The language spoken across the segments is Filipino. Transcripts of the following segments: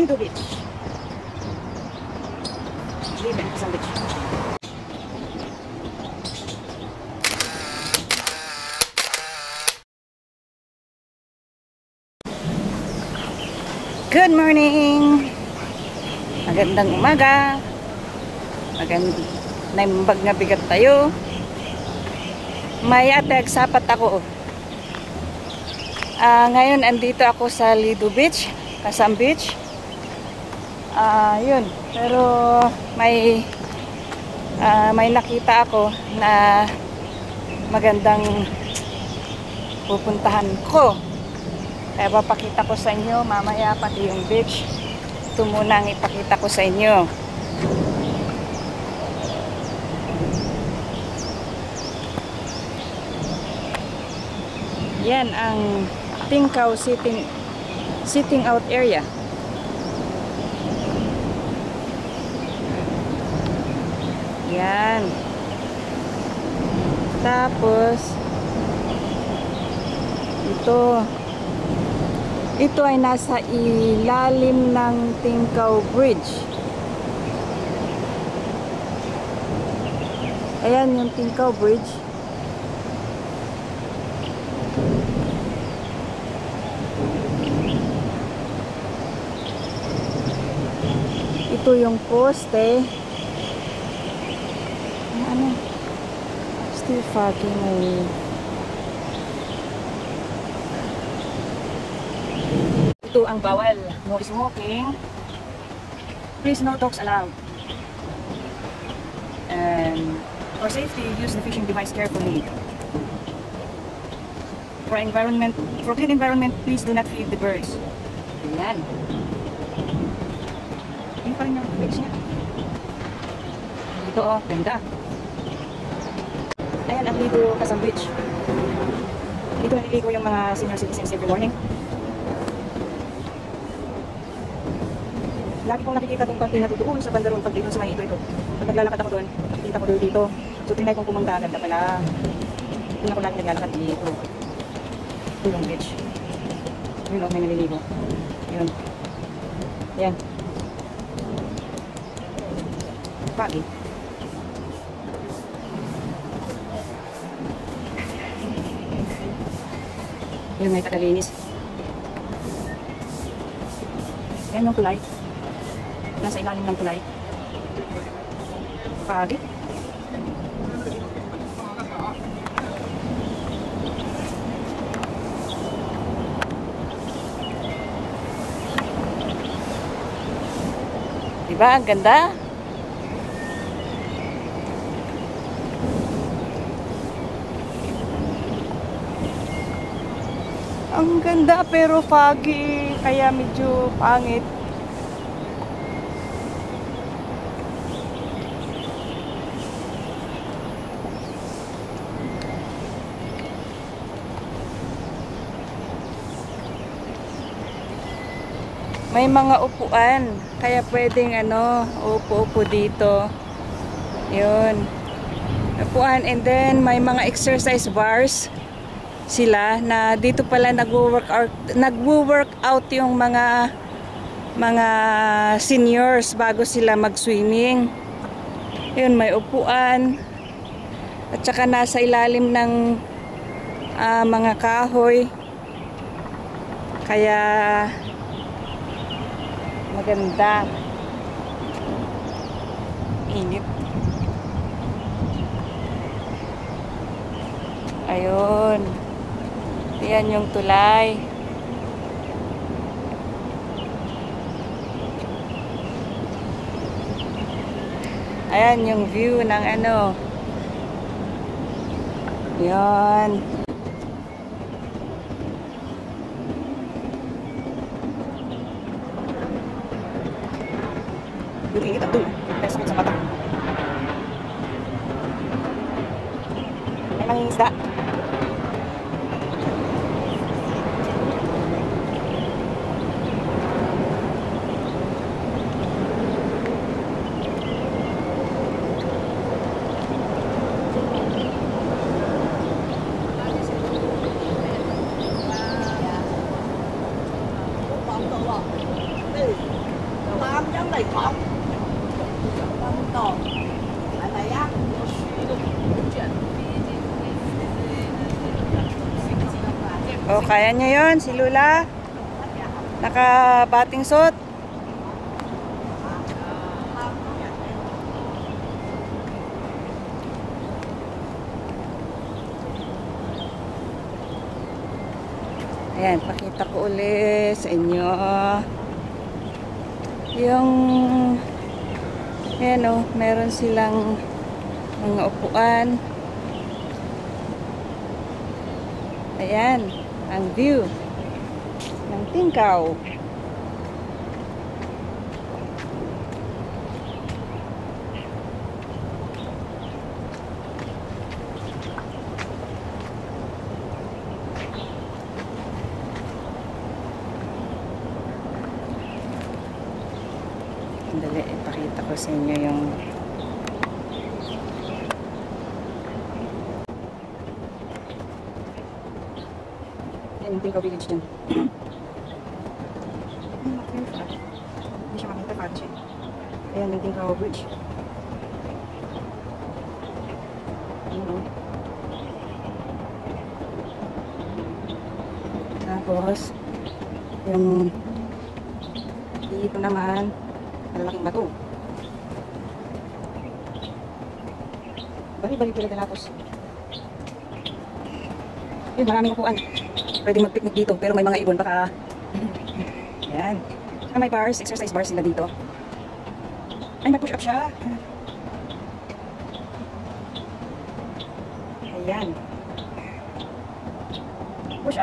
Lido Beach. Lido Quezon Beach. Good morning! Magandang umaga. Naimbag nga bigat tayo. May atag sapat ako. Ngayon andito ako sa Lido Beach, Quezon Beach. Yun. Pero may nakita ako na magandang pupuntahan ko. Kaya papakita ko sa inyo mamaya pati yung beach. Ito muna ang ipakita ko sa inyo. Yan ang Tingkaw sitting out area. Yan. Tapos ito ay nasa ilalim ng Tingkaw Bridge. Ayan yung Tingkaw Bridge. Ito yung poste. Ano? Still foggy mo. Ito ang bawal. No smoking. Please no dogs allowed. And for safety, use the fishing device carefully. For clean environment, please do not feed the birds. Ayan. Yun pa rin yung beach niya. Dito ganda. Ayan ang Lido Quezon Beach. Dito naliligo yung mga senior citizens every morning. Lagi kong nakikita itong konti natutuon sa bandaron pag dito sa may ito. Pag naglalakad ako doon, nakikita ko doon dito. So tinay kong pumunta, ganda pala. Hindi ako lagi naglalakad dito. Ito yung beach. Yun may naliligo. Yun. Yan. Pagi. Yun may katalinis. Yan yung tulay. Nasa ilalim ng tulay. Pagi. Diba? Ang ganda. Ang ganda pero foggy. Kaya medyo pangit. May mga upuan, kaya pwedeng upo-upo dito. Yun. Upuan, and then may mga exercise bars sila na dito pala nagwo-workout yung mga seniors bago sila mag-swimming. Yun, may upuan. At saka nasa ilalim ng mga kahoy. Kaya maganda. Init. Ayun. Yan yung tulay. Ayan yung view ng Yan. Yung init at doon. Kaya sakit sa mata. May mga isda. O, kaya niya yon si Lula. Naka-bating suit. Ayan, pakita ko ulit sa inyo yung ayan o, meron silang mga upuan. Ayan, ang view ng Tingkaw. Dali, ipakita ko sa inyo yung yan yung Tingkaw Village dyan. Hindi siya makita kotse. Ayan yung Tingkaw Bridge. Tapos yung dito naman malalaking bato. Bali-bali pila Delatos. Yun, maraming upuan. Pwede mag-picnic dito, pero may mga ibon baka. Yan. May bars, exercise bars sila dito. Ay, may push up siya. Ayan. Push up.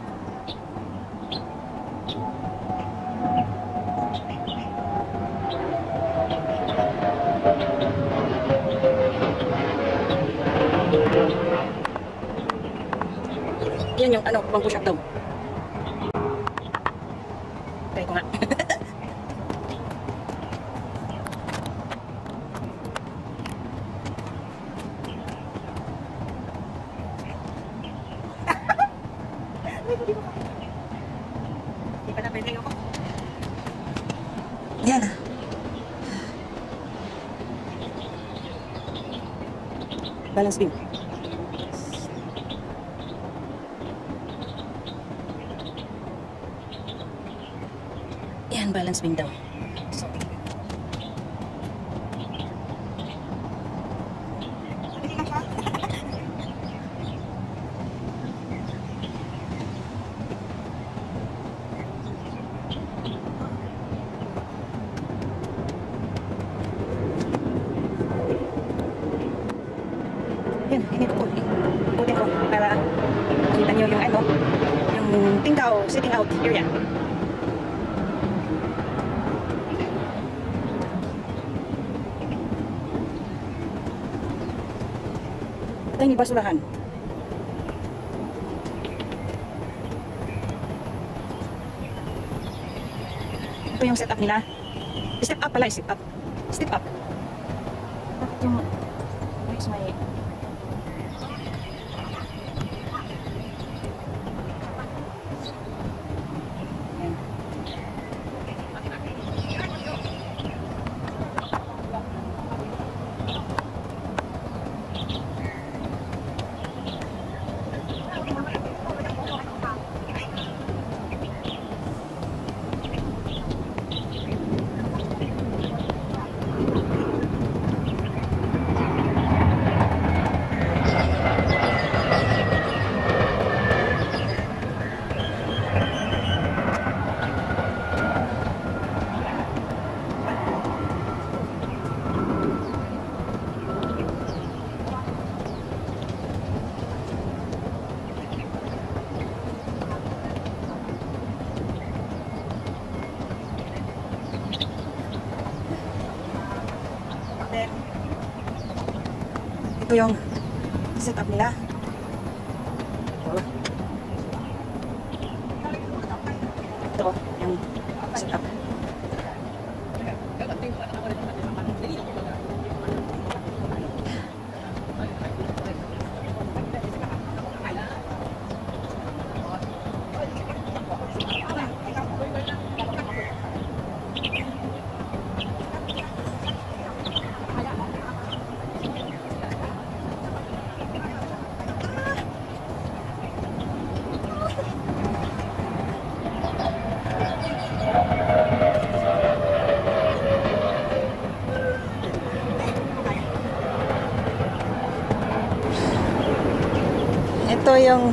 Yan yung ano, pang push up daw. Try ko nga. Hindi pa na pwede ako. Yan. Balance beam. Yan, balance beam daw. So, yan, inito ko. Ikutin ko para makita nyo yung ano, yung Tingkaw sitting out area. Ito yung basurahan. Ito yung setup nila. Step up pala, step up. Step up. Bakit yung where's my ito yung setup nila. Ito yung setup. ito yung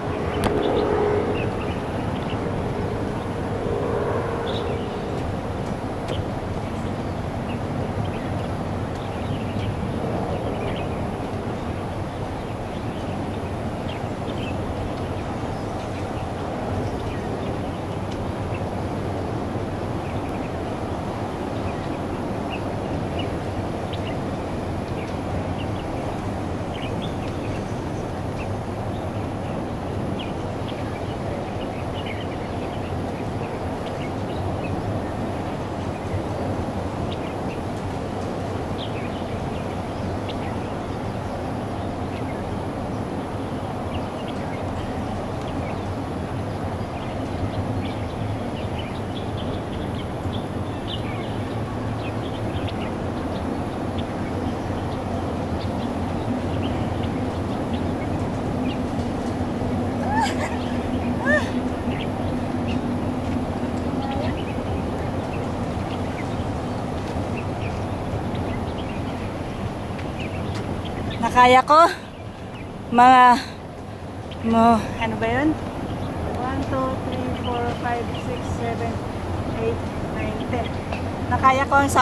nakaya ko mga ano ba yun? 1, 2, 3, 4, 5, 6, 7, 8, 9, 10. Nakaya ko ang 10.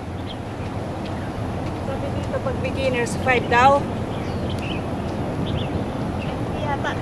Sabi dito pag beginners 5 daw. Hindi yata.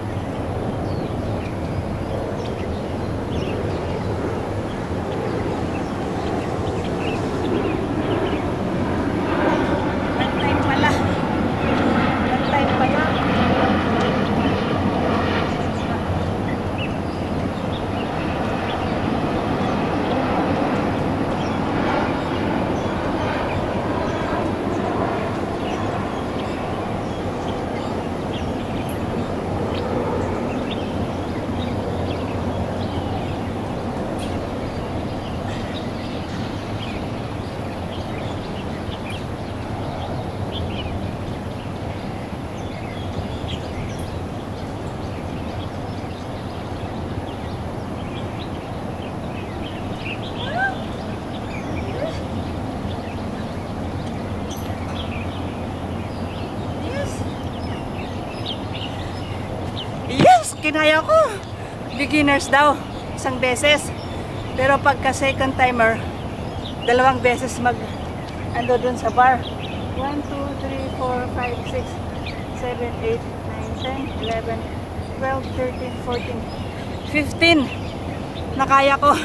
Kinaya ko. Beginners daw. Isang beses. Pero pagka second timer, 2 beses ando dun sa bar. 1, 2, 3, 4, 5, 6, 7, 8, 9, 10, 11, 12, 13, 14, 15. Nakaya ko.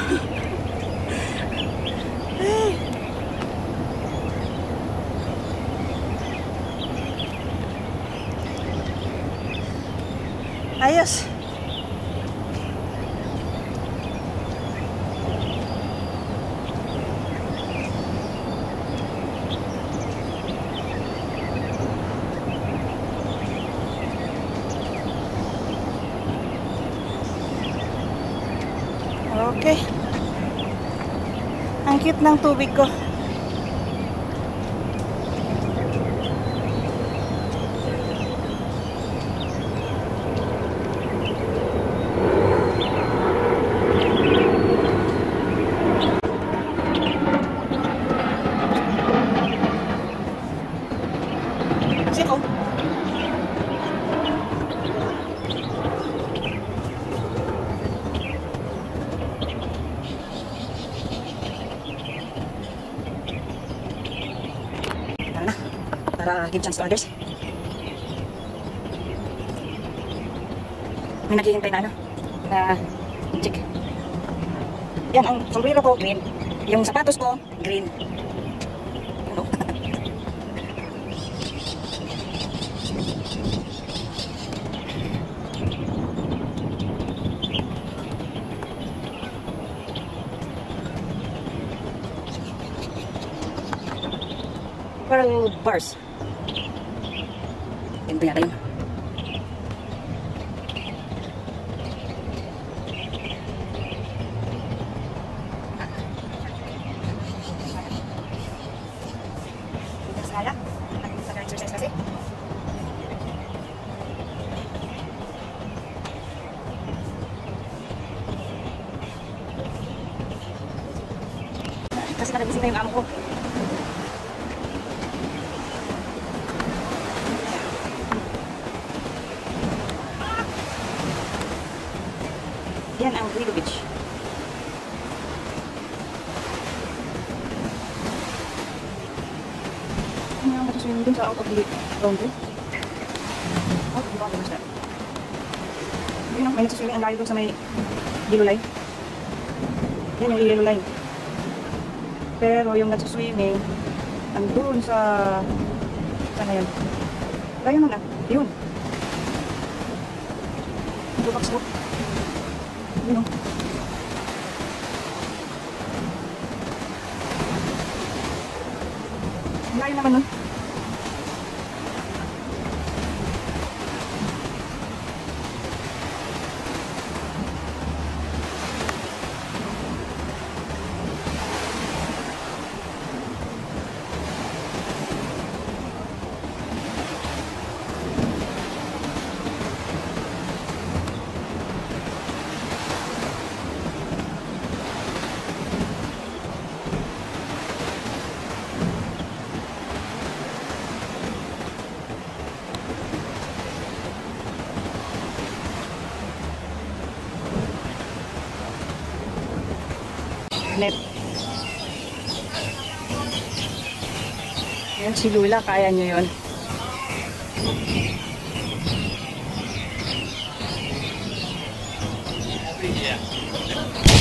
Ayos. Okay. Ang cute ng tubig ko. Para give chance to others. May naghihintay na na chick. Yan, ang sombrero ko, green. Yung sapatos ko, green. Ano? Pearl bars. Ganito yata yun. Saya, nag-exercise kasi. Kasi nag-busy na yung amo ko. Yan ang Lido Beach. Ano yung masuswimming dun sa out of the boundary? Out of the boundary, what's that? Yun ang may nagsuswimming ang layo dun sa may yellow line. Yan yung yellow line. Pero yung nagsuswimming andun sa saan na yun? Layo nun ah. Yun. Dubax mo. Yun o. Layo naman nun. Net. Yan si Lula, kaya nyo yun. Yeah.